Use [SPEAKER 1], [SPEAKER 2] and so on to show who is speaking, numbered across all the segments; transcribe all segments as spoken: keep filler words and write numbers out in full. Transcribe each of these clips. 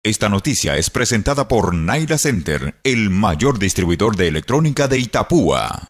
[SPEAKER 1] Esta noticia es presentada por Naira Center, el mayor distribuidor de electrónica de Itapúa.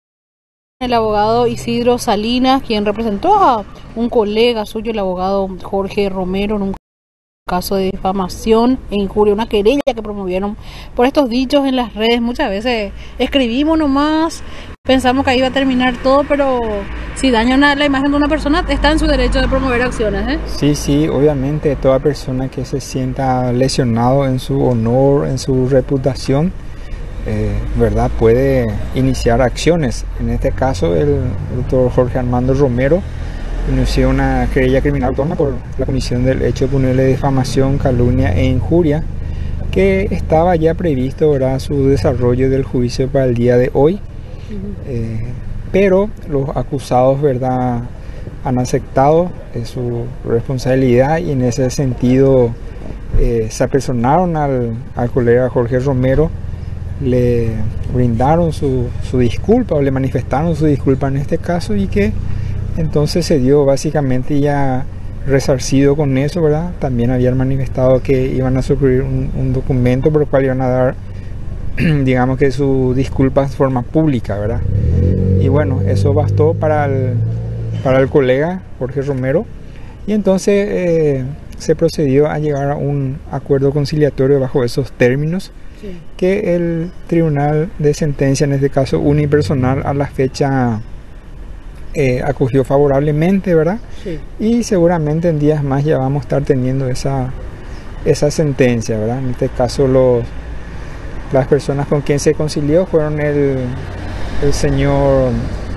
[SPEAKER 2] El abogado Isidro Salinas, quien representó a un colega suyo, el abogado Jorge Romero, en un caso de difamación e injuria, una querella que promovieron por estos dichos en las redes. Muchas veces escribimos nomás, pensamos que ahí iba a terminar todo, pero si daña una, la imagen de una persona, está en su derecho de promover acciones, ¿eh?
[SPEAKER 3] Sí, sí, obviamente toda persona que se sienta lesionado en su honor, en su reputación, eh, ¿verdad?, puede iniciar acciones. En este caso, el doctor Jorge Armando Romero inició una querella criminal autónoma por la comisión del hecho punible de difamación, calumnia e injuria, que estaba ya previsto, ¿verdad?, su desarrollo del juicio para el día de hoy. Uh-huh. eh, pero los acusados, ¿verdad?, han aceptado eh, su responsabilidad, y en ese sentido eh, se apersonaron al, al colega Jorge Romero, le brindaron su, su disculpa, o le manifestaron su disculpa en este caso, y que entonces se dio básicamente ya resarcido con eso, ¿verdad? También habían manifestado que iban a suscribir un, un documento por el cual iban a dar, digamos que su disculpa de forma pública, ¿verdad? Y bueno, eso bastó para el, para el colega Jorge Romero, y entonces eh, se procedió a llegar a un acuerdo conciliatorio bajo esos términos, sí, que el tribunal de sentencia, en este caso unipersonal, a la fecha Eh, acogió favorablemente, ¿verdad? Sí. Y seguramente en días más ya vamos a estar teniendo esa, esa sentencia, ¿verdad? En este caso los, las personas con quien se concilió fueron el, el señor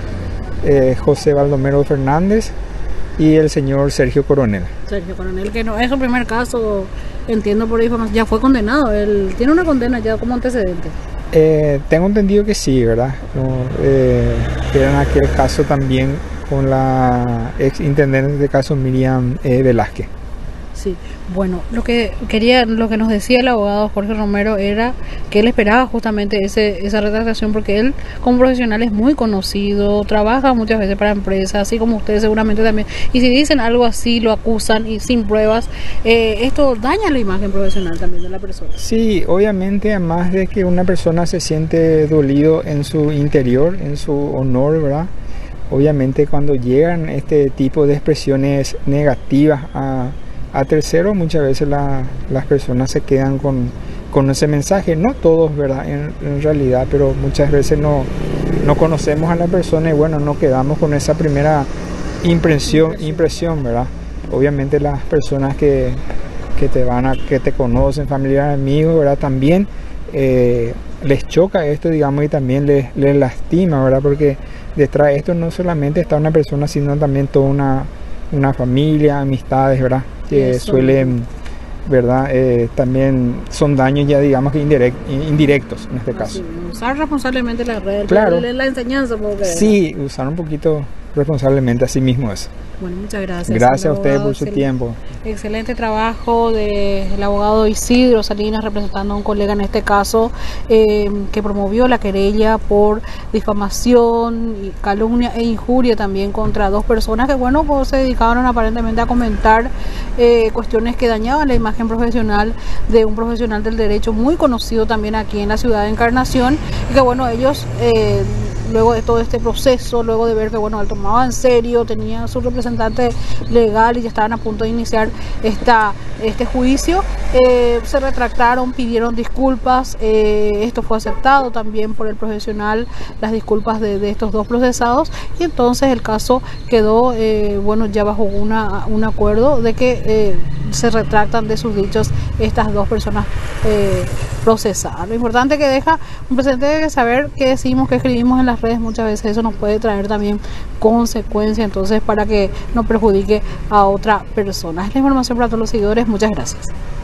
[SPEAKER 3] eh, José Baldomero Fernández y el señor Sergio Coronel.
[SPEAKER 2] Sergio Coronel, que no es su primer caso, entiendo por difamación, ya fue condenado, él tiene una condena ya como antecedente.
[SPEAKER 3] Eh, tengo entendido que sí, ¿verdad? No, eh, era en aquel caso también con la ex intendente de caso Miriam eh, Velázquez.
[SPEAKER 2] Sí, bueno, lo que quería, lo que nos decía el abogado Jorge Romero era que él esperaba justamente ese, esa retractación, porque él como profesional es muy conocido, trabaja muchas veces para empresas, así como ustedes seguramente también, y si dicen algo así, lo acusan y sin pruebas, eh, esto daña la imagen profesional también de la persona.
[SPEAKER 3] Sí, obviamente, además de que una persona se siente dolido en su interior, en su honor, ¿verdad? Obviamente cuando llegan este tipo de expresiones negativas a A tercero, muchas veces la, las personas se quedan con, con ese mensaje, no todos, ¿verdad?, en, en realidad, pero muchas veces no, no conocemos a la persona y bueno, nos quedamos con esa primera impresión, impresión, ¿verdad? Obviamente las personas que, que te van a, que te conocen, familiares, amigos, ¿verdad?, también eh, les choca esto, digamos, y también les, les lastima, ¿verdad?, porque detrás de esto no solamente está una persona, sino también toda una, una familia, amistades, ¿verdad?, que Eso. suelen, ¿verdad? Eh, también son daños ya, digamos que indirect, indirectos en este ah, caso.
[SPEAKER 2] Sí, usar responsablemente la red,
[SPEAKER 3] claro,
[SPEAKER 2] la, la enseñanza. Porque,
[SPEAKER 3] sí, usar un poquito responsablemente a sí mismo eso.
[SPEAKER 2] Bueno, muchas gracias.
[SPEAKER 3] Gracias a ustedes por su tiempo.
[SPEAKER 2] Excelente trabajo del abogado Isidro Salinas, representando a un colega en este caso, eh, que promovió la querella por difamación, calumnia e injuria también contra dos personas que, bueno, pues se dedicaron aparentemente a comentar eh, cuestiones que dañaban la imagen profesional de un profesional del derecho muy conocido también aquí en la ciudad de Encarnación, y que, bueno, ellos eh, luego de todo este proceso, luego de ver que, bueno, él tomaba en serio, tenía su representante legal y ya estaban a punto de iniciar esta, este juicio, eh, se retractaron, pidieron disculpas, eh, esto fue aceptado también por el profesional, las disculpas de, de estos dos procesados, y entonces el caso quedó, eh, bueno, ya bajo una, un acuerdo de que eh, se retractan de sus dichos estas dos personas eh, procesadas. Lo importante que deja un precedente de saber qué decimos, qué escribimos en las redes, muchas veces eso nos puede traer también consecuencias, entonces para que no perjudique a otra persona. Es la información para todos los seguidores, muchas gracias.